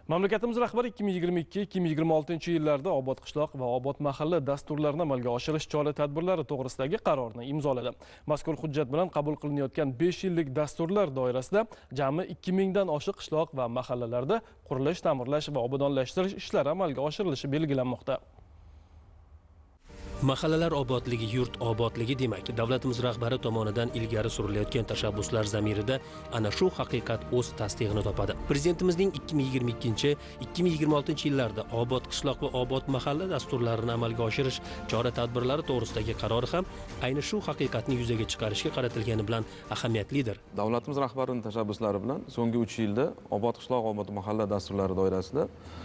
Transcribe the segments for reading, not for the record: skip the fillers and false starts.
Mamlakatimiz rahbari 2022-2026 yillarda obod qishloq va obod mahalla dasturlarini amalga oshirish chora-tadbirlari to'g'risidagi qarorni imzoladi. Mazkur hujjat bilan qabul qilinayotgan 5 yillik dasturlar doirasida jami 2000 dan oshiq qishloq va mahallalarda qurilish, ta'mirlash va obodonlashtirish ishlari amalga oshirilishi belgilanmoqda. Mahallalar obodligi yurt obodligi demak, davlatimiz rahbari tomonidan ilgari surilayotgan tashabbuslar zamirida ana shu haqiqat o'z tasdig'ini topadi. Prezidentimizning 2022-2026 yillarda obod qishloq va obod mahalla dasturlarini amalga oshirish chora-tadbirlari to'g'risidagi qarori ham ayni shu haqiqatni yuzaga chiqarishga qaratilgani bilan ahamiyatlidir. Davlatimiz rahbarining tashabbuslari bilan so'nggi 3 yilda obod qishloq, obod mahalla dasturlari doirasida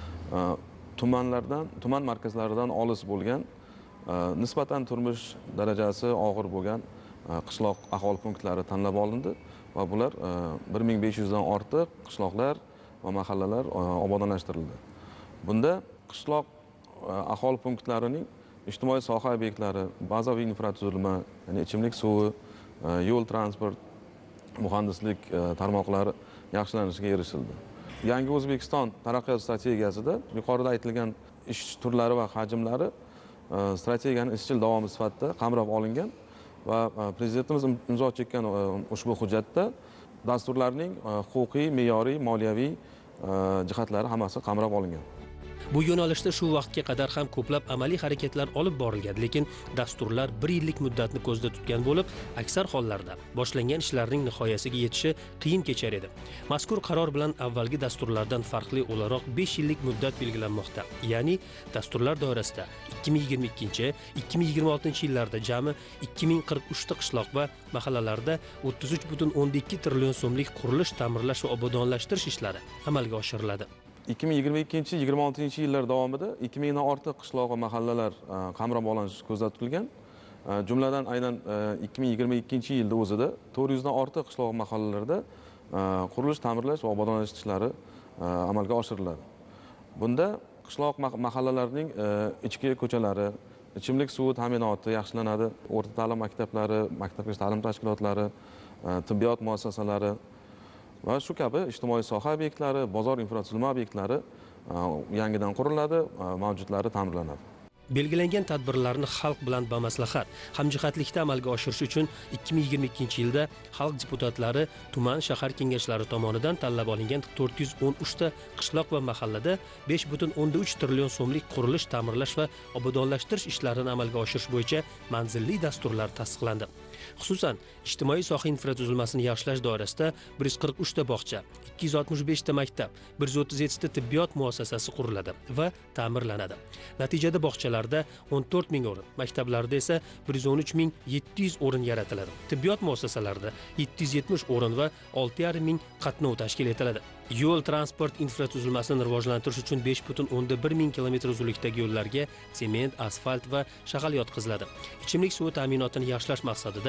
tuman markazlaridan olis bo'lgan nisbatan turmush darajasi og'ir bo'lgan qishloq aholi punktlari tanlab olindi va bular 1500 dan ortiq qishloqlar va mahallalar obodonlashtirildi. Bunda qishloq aholi punktlarining ijtimoiy soha obyektlari, bazaviy infratuzilma, ya'ni ichimlik suvi, yo'l transport, muhandislik tarmoqlari yaxshilanishiga erishildi. Yangi O'zbekiston taraqqiyot strategiyasida yuqorida aytilgan ish turlari va hajmlari strategiyaning izchil davomi sifatida qamrab olingan va prezidentimiz imzo chekkan ushbu hujjatda dasturlarning huquqiy, me'yoriy, moliyaviy jihatlari hammasi qamrab olingan. Bu yo'nalishda shu vaqtga qadar ham ko'plab amaliy harakatlar olib borilgan, lekin dasturlar 1 yillik muddatni ko'zda tutgan bo'lib, aksar hollarda boshlangan ishlarning nihoyasiga yetishi qiyin kechar edi. Mazkur qaror bilan avvalgi dasturlardan farqli o'laroq 5 yillik muddat belgilanmoqda. Ya'ni dasturlar doirasida 2022-2026 yillarda jami 2043 ta qishloq va mahallalarda 33,12 trillion so'mlik qurilish, ta'mirlash va obodonlashtirish ishlari amalga oshiriladi. 2022-2026 yillar davomida 2000 dan ortiq qishloq va mahallalar qamrab olinishi ko'zda tutilgan. Jumladan aynan 2022 yilda o'zida 400 dan ortiq qishloq va mahallalarda qurilish, ta'mirlash va obodonlashtirish ishlari amalga oshiriladi. Bunda qishloq mahallalarning ichki ko'chalari, ichimlik suvi ta'minoti yaxshilanadi, o'rta ta'lim maktablari, maktabgacha ta'lim tashkilotlari, tibbiyot muassasalari va shu kabi ijtimoiy soha obyektlari, bozor infratuzilma obyektlari yangidan quriladi, mavjudlari ta'mirlanadi. Belgilangan tadbirlarni xalq bilan bamaslahat, hamjihatlikda amalga oshirish uchun 2022 yilda xalq deputatlari tuman shahar kengashlari tomonidan tanlab olingan 413 ta qishloq va mahallada 5,3 trillion so'mlik qurilish, ta'mirlash va obodonlashtirish ishlarini amalga oshirish bo'yicha manzilli dasturlar tasdiqlandi. Xususan, ijtimoiy soha infratuzilmasini yaxshilash doirasida 143 ta bog'cha, 265 ta maktab, 137 ta tibbiyot muassasasi quriladi va ta'mirlanadi. Natijada bog'chalarda 14 ming o'rin, maktablarda esa 113,700 o'rin yaratiladi. Tibbiyot muassasalarida 770 o'rin va 6,5 ming qatnov tashkil etiladi. Yo'l transport infratuzilmasini rivojlantirish uchun 5,1 ming kilometr uzunlikdagi yo'llarga sement, asfalt va shag'al yotqiziladi. Ichimlik suvi ta'minotini yaxshilash maqsadida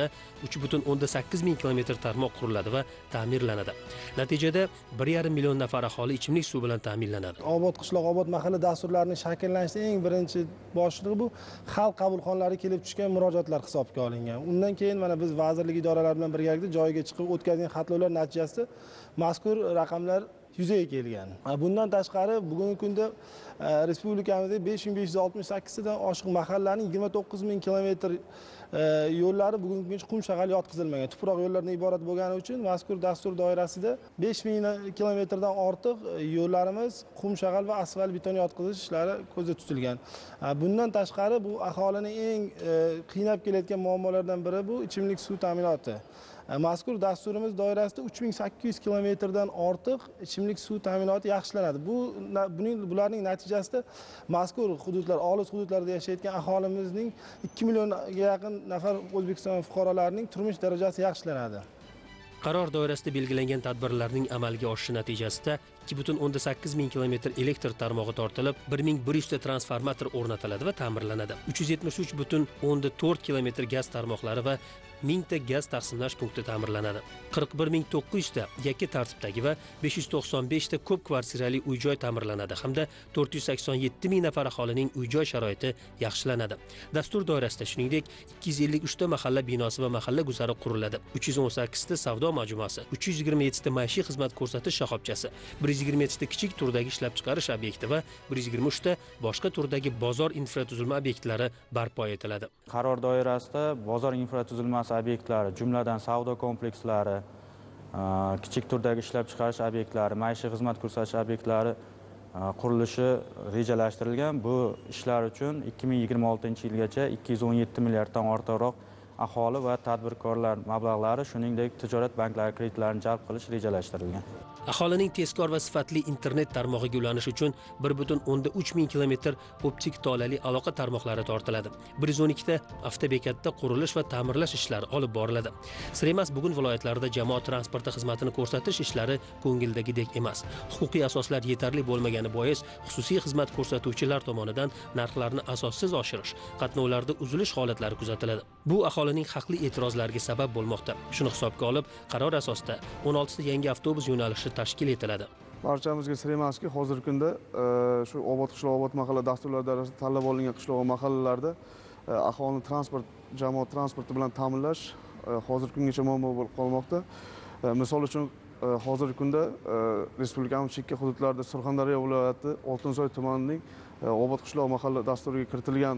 3,8 ming kilometr tarmoq quriladi va ta'mirlanadi. Natijada 1,5 million nafar aholi ichimlik suvi bilan ta'minlanadi. Obod qishloq, obod mahalla dasturlarining shakllanishida eng birinchi boshlig'i bu xalq qabulxonalari kelib tushgan murojaatlar hisobga olingan. Undan keyin mana biz vazirlik idoralari bilan birgalikda joyiga chiqib o'tkazgan xatlovlar natijasida mazkur raqamlar yuzaga kelgan. Bundan tashqari bugungi kunda respublikamizda 5568 dan oshiq mahallaning 29 ming kilometr yo'llari bugungi kungacha qum shag'al yotqizilmagan. Tuproq yo'llardan iborat bo'lgani uchun mazkur dastur doirasida 5000 kilometrdan ortiq yo'llarimiz qum shag'al va asfalt beton yotqizish ishlari ko'zda tutilgan. Bundan tashqari bu aholining eng qiynab kelayotgan muammolardan biri bu ichimlik suv ta'minoti. Mazkur dasturimiz doirasida 3800 kilometrdan ortiq ichimlik suv ta'minoti yaxshilanadi. Bularning natijasida mazkur hududlar, olis hududlarda yashayotgan aholimizning 2 millionga yaqin nafar O'zbekiston fuqarolarining turmush darajasi yaxshilanadi. Qaror doirasida belgilangan tadbirlarning amalga oshishi natijasida 2,8 ming kilometr elektr tarmog'i tortilib, 1100 ta transformator o'rnatiladi va ta'mirlanadi. 373,4 kilometr gaz tarmoqlari va 1000 ta gaz taqsimlash punkti ta'mirlanadi. 41900 ta yakka tartibdagi va 595 ta ko'p kvartirali uy-joy ta'mirlanadi hamda 487 ming nafar aholining uy-joy sharoiti yaxshilanadi. Dastur doirasida shuningdek 253 ta mahalla binosi va mahalla guzari quriladi. 318 ta savdo majmuasi, 327 ta maishiy xizmat ko'rsatish shoxobchasi, 127 ta kichik turdagi ishlab chiqarish obyekti va 123 ta boshqa turdagi bozor infratuzilma obyektlari barpo etiladi. Qaror doirasida bozor infratuzilmasi obyektlari, jumladan savdo komplekslari, kichik turdagi ishlab chiqarish obyektlari, maishiy xizmat ko'rsatish obyektlari qurilishi rejalashtirilgan. Bu ishlar uchun 2026-yilgacha 217 milliarddan ortiqroq aholi va tadbirkorlar mablag'lari, shuningdek tijorat banklari kreditlarini jalb qilish rejalashtirilgan. Aholining tezkor va sifatli internet tarmog'iga ulanish uchun 1,3 ming kilometr optik tolali aloqa tarmoqlari tortiladi. 112 ta avtobekatda qurilish va ta'mirlash ishlari olib boriladi. Sir emas, bugun viloyatlarda jamoat transporti xizmatini ko'rsatish ishlari ko'ngildagidek emas. Huquqiy asoslar yetarli bo'lmagani bois xususiy xizmat ko'rsatuvchilar tomonidan narxlarni asossiz oshirish, qatnovlarda uzilish holatlari kuzatiladi. Bu aholining haqli e'tirozlariga sabab bo'lmoqda. Shuni hisobga olib, qaror asosida 16 ta yangi avtobus yo'nalishi tashkil etiladi. Barchamizga sir emaski, hozirgi kunda shu obod qishloq, obod mahalla dasturlari darajasida tanlab olingan qishloq va mahallalarda aholini jamoat transporti bilan ta'minlash hozirgi kungacha muammo bo'lib qolmoqda. Misol uchun hozirgi kunda respublikamiz chekka hududlarida Surxondaryo viloyati Oltinsoy tumanining obod qishloq mahalla dasturiga kiritilgan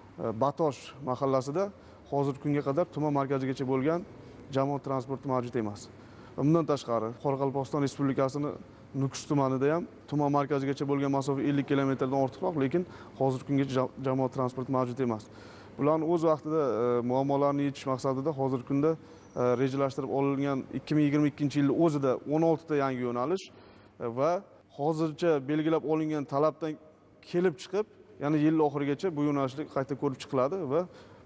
Batosh mahallasida hozirgi kunga qadar tuman markazigacha bo'lgan jamoat transporti mavjud emas. Bundan tashqari, Qoraqalpog'iston Respublikasining Nukus tumanida ham tuman markazigacha bo'lgan masofa 50 kilometrdan ortiqroq, lekin hozirgi kungacha jamoat transporti mavjud emas. Bularni o'z vaqtida muammolarni yechish maqsadida hozirgi kunda rejalashtirib olingan 2022-yilning o'zida 16 ta yangi yo'nalish va hozircha belgilab olingan talabdan kelib chiqib, ya'ni yil oxirigacha bu yo'nalishlar qayta ko'rib chiqiladi va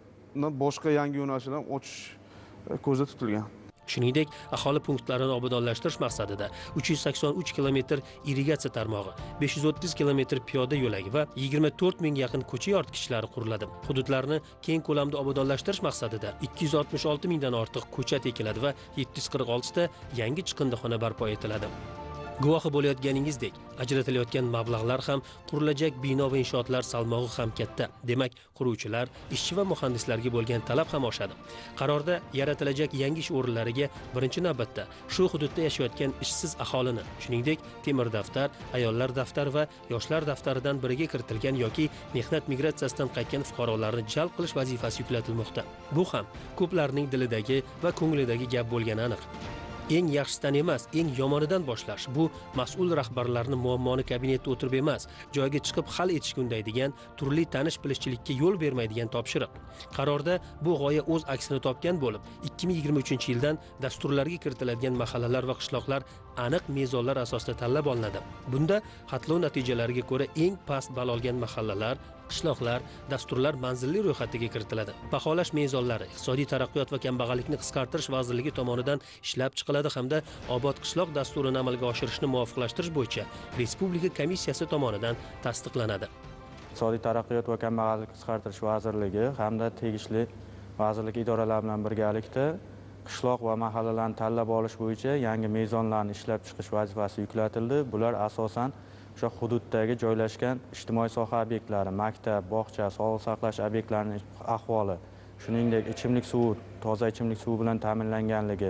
boshqa yangi yo'nalishlar ham ochish ko'zda tutilgan. Shuningdek, aholi punktlarini obodonlashtirish maqsadida 383 kilometr irrigatsiya tarmog'i, 530 kilometr piyoda yo'lagi va 24 ming yaqin ko'cha yoritgichlari quriladi. Hududlarni keng ko'lamda obodonlashtirish maqsadida 266 mingdan ortiq ko'chat ekiladi va 746 ta yangi chiqindixona barpo etiladi. Guvohi bo'layotganingizdek, ajratilayotgan mablag'lar ham, qurilajak bino va inshootlar salmog'i ham katta. Demak, quruvchilar, ishchi va muhandislarga bo'lgan talab ham oshadi. Qarorda yaratilajak yangi ish o'rinlariga birinchi navbatda shu hududda yashayotgan ishsiz aholini, shuningdek, temir daftar, ayollar daftari va yoshlar daftaridan biriga kiritilgan yoki mehnat migratsiyasidan qaytgan fuqarolarni jalb qilish vazifasi yuklatilmoqda. Bu ham ko'plarning dilidagi va ko'nglidagi gap bo'lgani aniq. Eng yaxshisidan emas, eng yomonidan boshlash bu mas'ul rahbarlarning muammoni kabinetda o'tirib emas, joyga chiqib hal etishga undaydigan, turli tanish-bilishchilikka yo'l bermaydigan topshiriq. Qarorda bu g'oya o'z aksini topgan bo'lib, 2023-yildan dasturlarga kiritiladigan mahallalar va qishloqlar aniq mezonlar asosida tanlab olinadi. Bunda xatlov natijalariga ko'ra eng past ball olgan mahallalar, qishloqlar, dasturlar manzilli ro'yxatiga kiritiladi. Baholash mezonlari Iqtisodiy taraqqiyot va kambag'allikni qisqartirish vazirligi tomonidan ishlab chiqiladi hamda obod qishloq dasturini amalga oshirishni muvofiqlashtirish bo'yicha Respublika komissiyasi tomonidan tasdiqlanadi. Iqtisodiy taraqqiyot va kambag'allikni qisqartirish vazirligi hamda tegishli vazirlik idoralari bilan birgalikda qishloq va mahallalarni tanlab olish bo'yicha yangi mezonlarni ishlab chiqish vazifasi yuklatildi. Bular asosan o'sha hududdagi joylashgan ijtimoiy soha obyektlari, maktab, bog'cha, sog'liqni saqlash obyektlarining ahvoli, shuningdek ichimlik suvi, toza ichimlik suvi bilan ta'minlanganligi,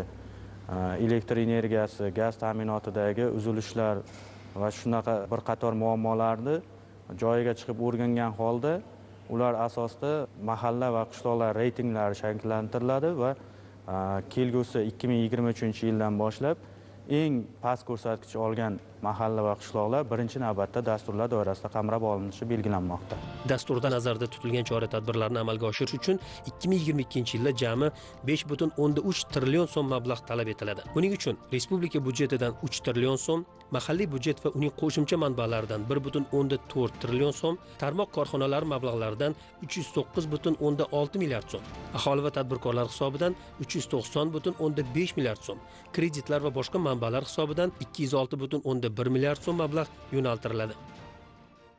elektr energiyasi, gaz ta'minotidagi uzilishlar va shunaqa bir qator muammolarni joyiga chiqib o'rgangan holda ular asosida mahalla va qishloqlar reytinglari shakllantiriladi va kelgusi 2023-yildan boshlab eng past ko'rsatkich olgan mahalla va qishloqlar birinchi navbatda dasturlar doirasida qamrab olinishi belgilanmoqda. Dasturda nazarda tutilgan chora-tadbirlarni amalga oshirish uchun 2022-yilda jami 5,3 trillion so'm mablag' talab etiladi. Buning uchun respublika byudjetidan 3 trillion so'm, mahalliy byudjet va uning qo'shimcha manbalaridan 1,4 trillion so'm, tarmoq korxonalari mablag'laridan 309,6 milliard so'm, aholi va tadbirkorlar hisobidan 390,5 milliard so'm, kreditlar va boshqa manbalar hisobidan 206,1 milliard so'm mablag' yo'naltiriladi.